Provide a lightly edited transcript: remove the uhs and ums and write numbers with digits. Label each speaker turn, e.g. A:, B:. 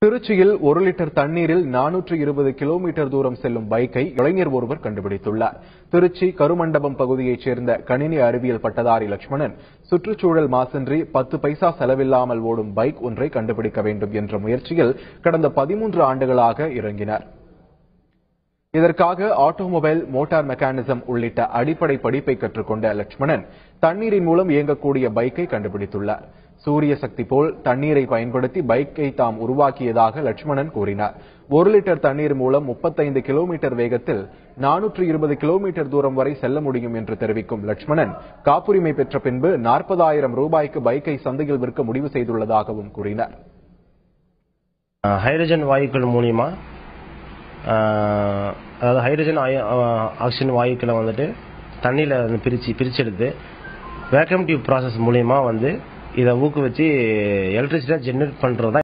A: திருச்சியில் 1 லிட்டர் தண்ணீரில் 420 கிலோமீட்டர் தூரம் செல்லும் பைக்கை இளைஞர் ஒருவர் கண்டுபிடித்துள்ளார். திருச்சி கருமண்டபம் பகுதியைச் சேர்ந்த கணினி அறிவியல் பட்டதாரி லட்சுமணன் சுற்றுச்சூழல் மாசின்றி 10 பைசா செலவில்லாமல் ஓடும் பைக் ஒன்றை கண்டுபிடிக்க வேண்டும் என்ற முயற்சியில் கடந்த 13 ஆண்டுகளாக இறங்கினார். இதற்காக ஆட்டோமொபைல், மோட்டார் மெக்கானிசம் உள்ளிட்ட அடிப்படை படிப்பை கற்றுக்கொண்ட லட்சுமணன் தண்ணீரின் மூலம் இயங்கக்கூடிய பைக்கை கண்டுபிடித்துள்ளார். சூரிய சக்தி போல் தண்ணீரை பயன்படுத்தி பைக்கை தாம் உருவாக்கியதாக லட்சுமணன் கூறினார். 1 லிட்டர் தண்ணீர் மூலம் 35 கிலோமீட்டர் வேகத்தில் 420 கிலோமீட்டர் தூரம் வரை செல்ல முடியும் என்று தெரிவிக்கும் லட்சுமணன் காப்புரிமை பெற்ற பின்பு 40,000 ரூபாய்க்கு பைக்கை சந்தையில் விற்க முடிவு செய்துள்ளதாகவும் கூறினார்.
B: ஹைட்ரஜன் வாயுக்கள் மூலமா அதாவது ஹைட்ரஜன் ஆக்சிஜன் வாயுக்களை வந்துட்டு தண்ணியில பிரிச்சு எடுத்து வேக்கம் டியூப் ப்ராசஸ் மூலமா இதை ஊக்குவிச்சு எலக்ட்ரிசிட்டியா ஜெனரேட் பண்றது